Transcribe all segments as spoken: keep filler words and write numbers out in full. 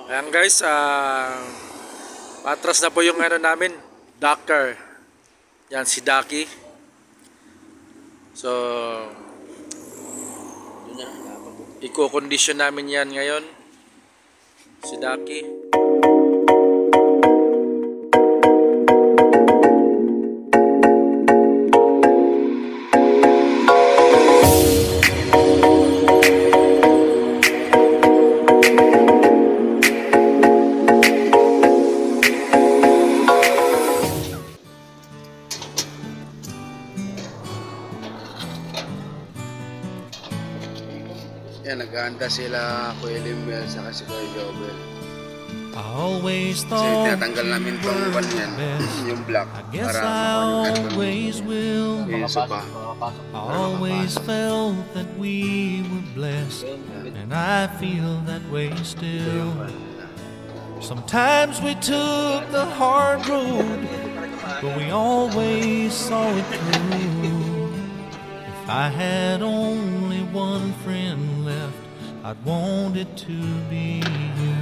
Ayan guys, ah patras na po yung ano namin, doctor. Yan si Daki. So iko-condition namin yan ngayon. Si Daki. Yan, nag-aanda sila Kuya Limbel sa si Kuya Jobel. Always Kasi thought tinatanggal namin tong pan yan, yung black, I guess para I always will. yung sopa. I always felt that we were blessed, and I feel that way still. Sometimes we took the hard road, but we always saw it through. If I had only one friend left, I'd want it to be you.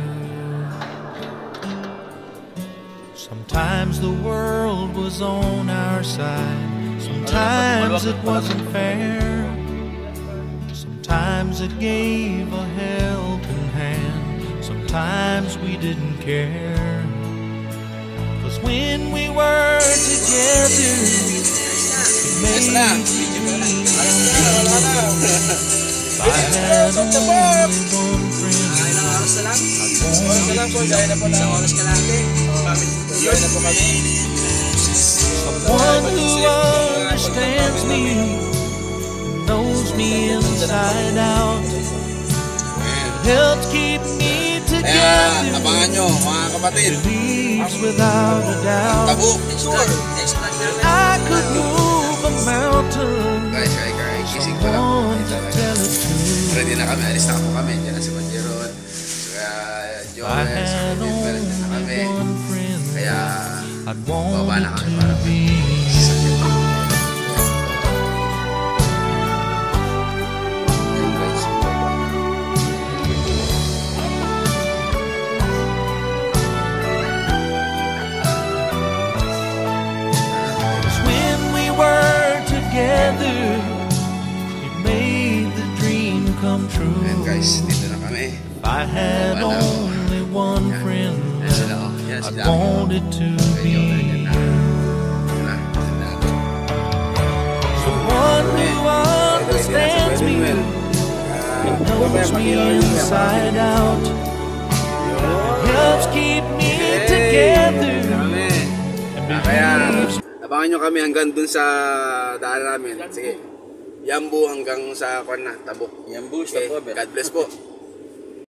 Sometimes the world was on our side, sometimes it wasn't fair, sometimes it gave a helping hand, sometimes we didn't care. 'Cause when we were together, it made me I had only one friend, someone who understands me, knows me inside out, helps keep me together, Kaya abangan nyo mga kapatid, believes without a doubt tabo. I could move a mountain. Guys, kaya kaya kising ko lang. Someone to tell it to. Ready na kami, alis na po kami. Diyan na si Manjeron. Kaya Joel, si Limbel, diyan na kami. Kaya baba na kami para sasakyan pa. Ayun guys, baba. When we were together, it made the dream come true. Ayun guys, dito na kami. If I had Baba na. only one friend Yan sila, oh. Yan si I Daki. want it to Kaya be Joel, yan na. you. Yan na, yan na. Someone who understands me, knows me inside out, helps keep me together, and Kaya believes. abangan nyo kami hanggang dun sa daan namin. Sige, Yambu hanggang sa kwan na, Tabo. Yambu, okay. God bless po.